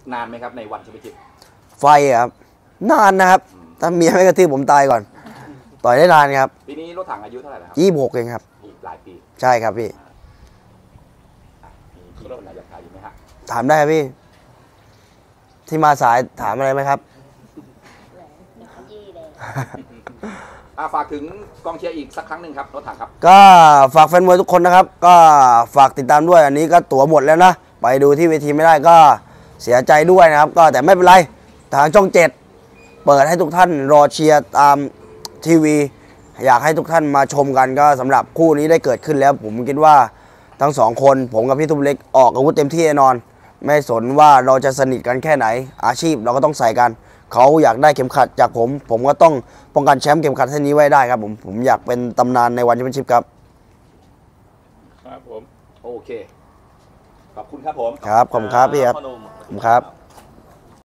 นานไหมครับในวันแชมเปี้ยนชิพไฟครับนานนะครับถ้าเมียไม่กระทืบผมตายก่อนต่อยได้นานครับปีนี้รถถังอายุเท่าไหร่แล้วครับ 26เองครับอีกหลายปีใช่ครับพี่มีพี่คนไหนอยากถามอยู่ไหมฮะถามได้ครับพี่ที่มาสายถามอะไรไหมครับฝากถึงกองเชียร์อีกสักครั้งหนึ่งครับรถถังครับก็ฝากแฟนมวยทุกคนนะครับก็ฝากติดตามด้วยอันนี้ก็ตั๋วหมดแล้วนะไปดูที่เวทีไม่ได้ก็เสียใจด้วยนะครับก็แต่ไม่เป็นไรทางช่อง7เปิดให้ทุกท่านรอเชียร์ตามทีวีอยากให้ทุกท่านมาชมกันก็สำหรับคู่นี้ได้เกิดขึ้นแล้วผมคิดว่าทั้งสองคนผมกับพี่ทุ่มเล็กออกอาวุธเต็มที่แน่นอนไม่สนว่าเราจะสนิทกันแค่ไหนอาชีพเราก็ต้องใส่กันเขาอยากได้เข็มขัดจากผมก็ต้องป้องกันแชมป์เข็มขัดเส้นนี้ไว้ได้ครับผมอยากเป็นตำนานในวันแชมเปี้ยนชิพครับครับผมโอเคขอบคุณครับผมครับขอบคุณครับพี่ครับขอบคุณครับ